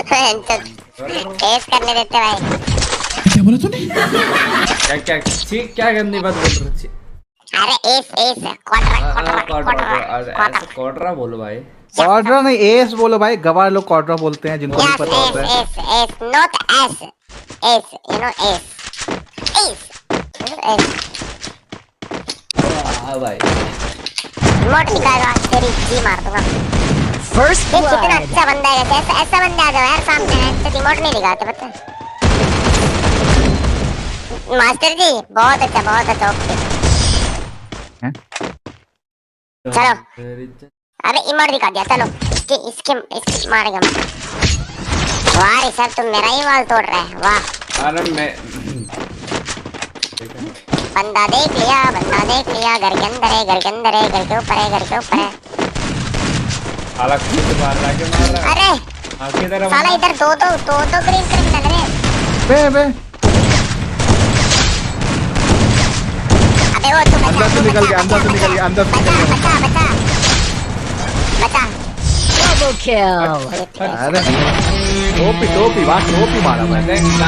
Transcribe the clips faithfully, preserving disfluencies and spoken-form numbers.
S करने देते भाई। क्या बोला तूने? क्या क्या ठीक क्या गंदी बात बोल रही थी? अरे S S quadra quadra quadra ऐसा क्वाड्रा बोलो भाई। क्वाड्रा नहीं एस बोलो भाई। गवार लोग क्वाड्रा बोलते हैं जिनको नहीं पता होता है। S S not S S you know S S S. हां भाई मोट निकालवा तेरी जी मार दूंगा। फर्स्ट ये कितना अच्छा बंदा है। ऐसा ऐसा बंदा आ जाओ यार सामने। ऐसे रिमोट नहीं दिखाते पता है मास्टर जी। बहुत अच्छा बहुत अच्छा ओके चलो। अरे इमोट दिखा दिया चलो। इसके इसके इसके मारेगा मैं। वाह सर तुम मेरा ही वाल तोड़ रहा है वाह। अरे मैं बंदा देख लिया बंदा देख लिया। घर के अंदर है घर के अंदर है घर के ऊपर है घर के ऊपर है। साला खुद मार रहा के मार रहा। अरे आगे तरफ साला इधर दो दो दो दो ग्रीन क्रिमिनल है। बे बे अबे वो तू अंदर से निकल गया अंदर से निकल गया अंदर से निकल गया। बचा बचा बचा डबल किल। अरे टोपी टोपी बात टोपी मारा मैं।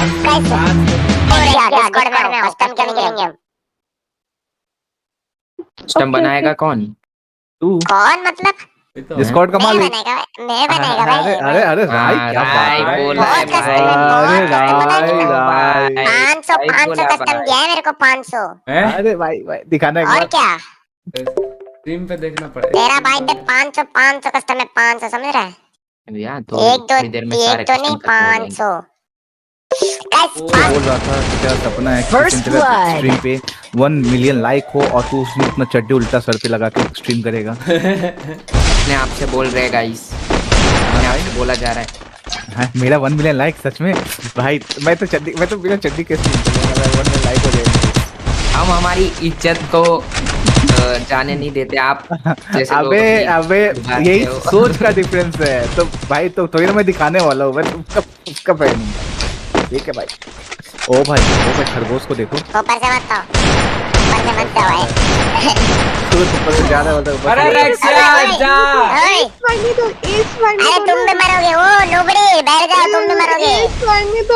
कस्टम बनाएगा कौन? तू कौन मतलब डिस्कॉर्ड का मैं मालिक। बनेगा मैं बनेगा भाई। अरे अरे अरे भाई क्या बात है। बोला है बहुत भाई। अरे भाई भाई पाँच सौ पाँच सौ कस्टम दिया है मेरे को पाँच सौ। हैं अरे भाई भाई दिखाना एक और बार। क्या स्ट्रीम पे देखना पड़ेगा। तेरा भाई पे पाँच सौ पाँच सौ कस्टम है पाँच सौ समझ रहा है। यार तो एक दो थोड़ी देर में सारे एक तो नहीं कस्टम खत्म हो पाँच जाएंगे। सौ। बोल रहा था कि तेरा सपना है कि First तेरा blood. स्ट्रीम पे वन मिलियन लाइक हो और तू उसमें अपना चड्डी उल्टा सर पे लगा के स्ट्रीम करेगा। अपने आप से बोल रहे गाइस। अपने आप से बोला जा रहा है। हाँ, मेरा वन मिलियन लाइक सच में भाई। मैं तो चड्डी मैं तो बिना चड्डी के स्ट्रीम करूंगा। वन मिलियन लाइक हो जाएगा। हम हमारी इज्जत को अ, जाने नहीं देते आप जैसे लोग अबे अपनी अबे बात यही है वो। सोच का डिफरेंस है। तो भाई तो थोड़ी ना मैं दिखाने वाला हूँ। मैं तुमका उसका पहनूंगा ठीक है भाई। ओ भाई ओ भाई खरगोश को देखो। ऊपर से मत आओ ऊपर से मत जाओ भाई। तू ऊपर से जा रहा है मतलब ऊपर अरे से। रेक्सिया जा। ओए मारने दो एस मारने अरे दो तुम भी मरोगे वो लोबड़ी बैठ जाओ तुम भी मरोगे। एस मारने दो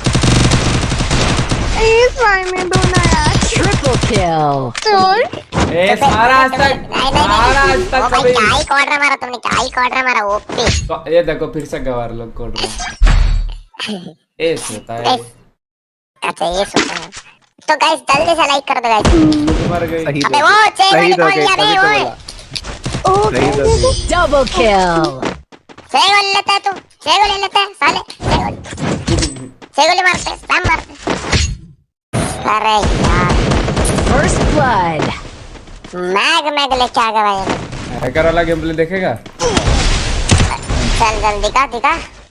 एस मारने दो ना यार। Triple kill. चोर ए सारा आज तक नहीं नहीं सारा आज नहीं तक ओ भाई कभी क्या ही क्वाड्रा मारा तुमने क्या ही क्वाड्रा मारा ओपी। तो ये देखो फिर से गवार लोग कोड रहे। एस होता है ये। अच्छा ये सुन तो गाइस जल्दी से लाइक कर दो गाइस। मर गई। सही अबे दो वो चेक सही वाले दो कौन के लिया बे तभी तो ओए। बोला। सही दो के। Double kill. चेक वाले लेता है तू चेक वाले लेता है साले चेक वाले चेक वाले मारते हैं स्पैम मारते हैं। अरे यार फर्स्ट ब्लड। मैग मैग लेके आ गया भाई। हैकर वाला गेम प्ले देखेगा? चल चल दिखा दिखा।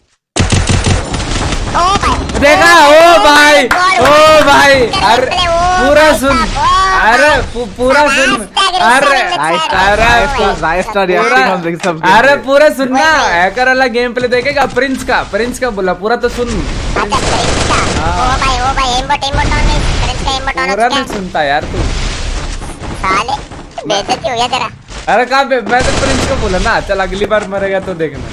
ओ भाई देखा ओ भाई ओ भाई अरे पूरा सुन अरे पू- पूरा सुन अरे अरे राइस्टार पूरा अरे पूरा सुनना। हैकर वाला गेम प्ले देखेगा? प्रिंस का प्रिंस का बोला पूरा तो सुन। अच्छा प्रिंस का ओ भाई ओ भाई एम्बट एम्बट ऑन है प्रिंस का एम्बट ऑन पूरा है नहीं सुनता यार तू। साले बेइज्जती हो गया तेरा। अरे कहाँ पे मैं तो प्रिंस को बोला ना। चल अगली बार मरेगा तो देखना।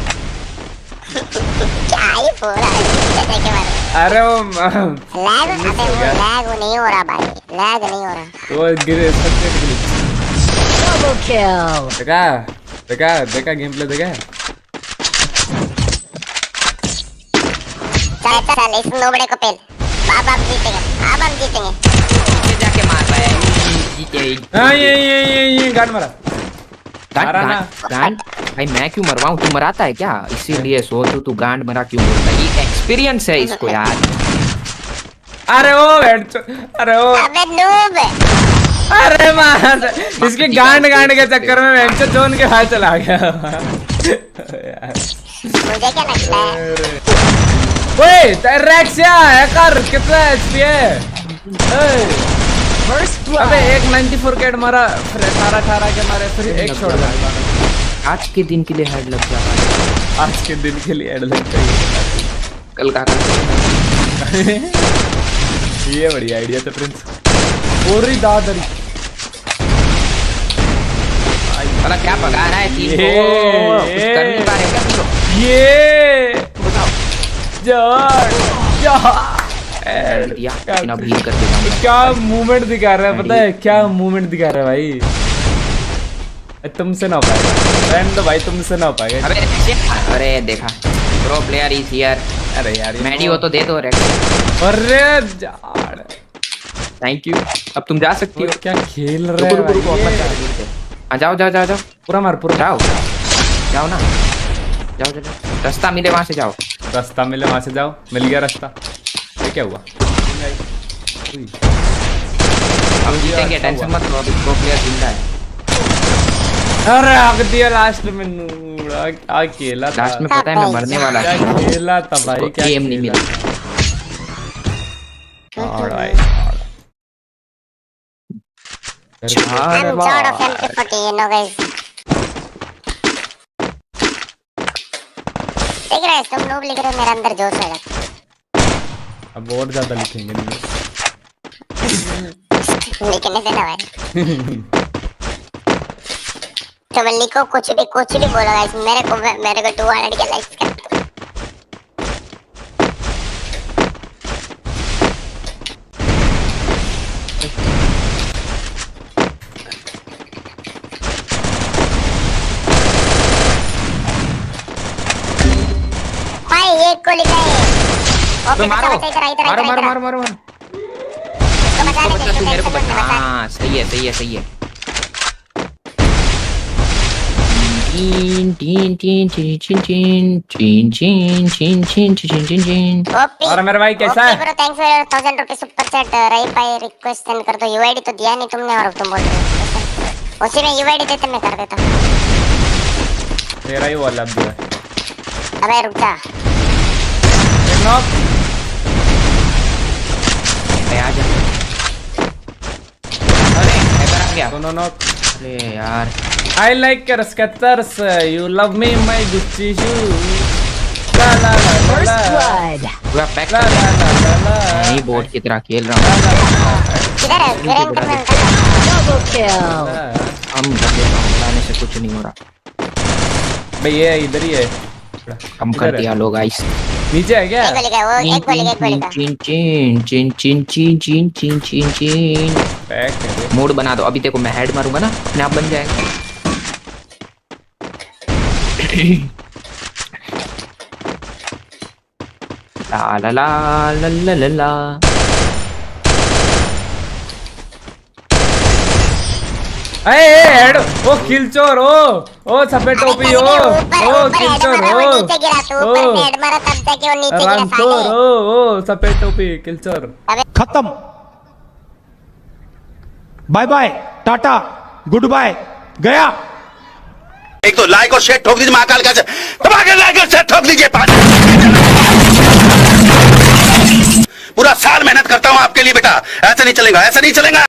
क्या ही पूरा देखे मार। अरे वो लैग अबे वो लैग नहीं हो रहा भाई लैग नहीं हो रहा। वो गिरे सबसे glitch। Double kill. देखा देखा देखा गेम प्ले देखा? चल चल इस नोबड़े को पेल। अब हम जीतेंगे अब हम जीतेंगे। ये जाके मार रहा है जीते ही। हाँ ये ये ये ये गान मारा गांड मारा ना। गांड गांड भाई मैं क्यों मरवाऊं? तू मराता है क्या? इसीलिए सोच तू गांड मरा क्यों बोलता है? ये एक्सपीरियंस है इसको यार। अरे ओ बैठ अरे ओ अबे नूब अरे मार इसके गांड गांड के चक्कर में मैं तो जोन के हाथ चला गया। मुझे क्या लगता है ओए रेक्सिया हैकर कितना एचपी है? फर्स्ट अबे ब्लड। एक चौरानवे कैड मारा फिर अठारह अठारह के मारे फिर एक छोड़ दिया। आज के दिन के लिए हेड लग जाता है। आज के दिन के लिए एड लगता है। कल का ये बढ़िया आइडिया था प्रिंस। ओरी दादरी वाला क्या पका रहा है तीन ये को? कुछ कर नहीं पा रहे क्या तुम लोग? ये बताओ यार कर दिया बिना भीड़ करके जाऊंगा। क्या मूवमेंट दिखा रहा है, पता है क्या मूवमेंट दिखा रहा है भाई। तुमसे ना हो पाएगा रहने दो भाई, तुमसे ना हो पाएगा। अबे अरे देखा प्रो प्लेयर इज हियर। अरे यार मैडी हो तो दे दो रेड। अरे यार थैंक यू। अब तुम जा सकती हो। क्या खेल रहे रुको रुको रुको, हो अपना चार्ज दे। हाँ जाओ जाओ जाओ जाओ पूरा मार पूरा जाओ जाओ ना, जाओ जाओ जाओ। रास्ता मिले वहां से जाओ। रास्ता मिले वहां से जाओ। मिल गया रास्ता। ये क्या हुआ? अब जीतेंगे, टेंशन मत लो, अभी प्रो प्लेयर जिंदा है। अरे आग दिया लास्ट में नूड़ा। क्या खेला था लास्ट में पता है मैं मरने वाला क्या था। खेला था भाई, क्या गेम नहीं मिला। Alright I'm proud of M K forty, you know guys. देख रहे हो तुम लोग लिख रहे हो, मेरे अंदर जोश है। अब और ज्यादा लिखेंगे नहीं लिखने देना भाई। तो मैं लिखो कुछ भी कुछ भी बोलो गाइस, मेरे को मेरे को दो सौ के लाइक्स कर दो। भाई एक को लिखा है। तो मारो इधर इधर इधर मारो मारो इधर मारो मारो मारो। तो बचा तो ले, बच्चा तू मेरे को टेंशन मत बता। ले, बचा। हाँ सही है सही है सही है। टीन टीन टीन टीन टीन टीन टीन टीन टीन टीन टीन टीन। ओपी और मेरे भाई कैसा है? Bro, thanks for thousand rupees super chat. रही भाई रिक्वेस्ट सेंड कर दो। यूआईडी तो दिया नहीं तुमने और तुम बोल रहे हो उसी में यूआईडी देते मैं कर देता। तेरा ही वाला अब है। अबे रुक जा। नॉक आ जा। अरे हैकर आ गया। दोनों नॉक। अरे यार I like your scatters. You love me, my Gucci shoes. La la la la First la. blood. पूरा pack La la la la la. नहीं बोर्ड की तरह खेल रहा हूँ। किधर है ग्रेम करना? Double kill. हम कर देता हूँ, लाने से कुछ नहीं हो रहा। भाई ये इधर ही है। कम कर दिया लोग गाइस। नीचे है क्या? एक गोली का वो एक गोली का एक गोली का। चिन चिन चिन चिन चिन चिन चिन चिन चिन। पैक है। मोड बना दो। अभी देखो मैं हेड मारूंगा ना अपने आप बन जाएगा। ला ला ला ला ला ला ला। अरे हेड ओ किल चोर ओ ओ सफेद टोपी ओ ओ किल चोर ओ नीचे गिरा तू ऊपर हेड मारा तब जाके वो नीचे गिरा राम चोर साले। ओ ओ सफेद टोपी किल चोर। खत्म। Bye bye tata good bye गया। एक तो लाइक और शेयर ठोक दीजिए महाकाल का दबा के लाइक और शेयर ठोक दीजिए। पूरा साल मेहनत करता हूँ आपके लिए बेटा, ऐसा नहीं चलेगा ऐसा नहीं चलेगा।